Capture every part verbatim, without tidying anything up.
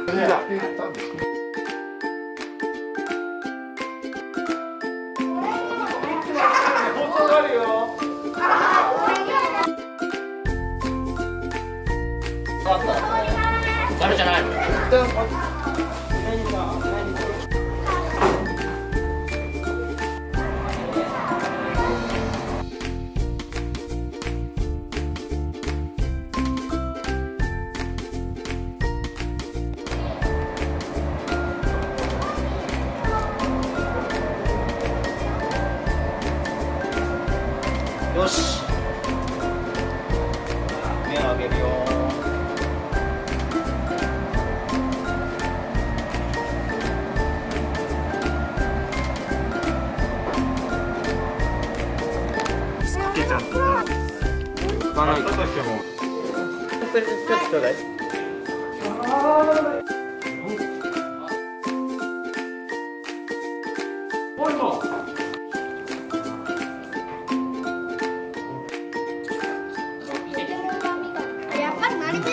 誰じゃないの？よし。目を上げるよ。 けちゃんとか。行かないとしても。 それちょっとちょうだい。おいも。 やっぱりマリです。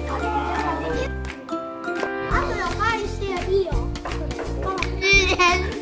あとの回していいよ。いいです。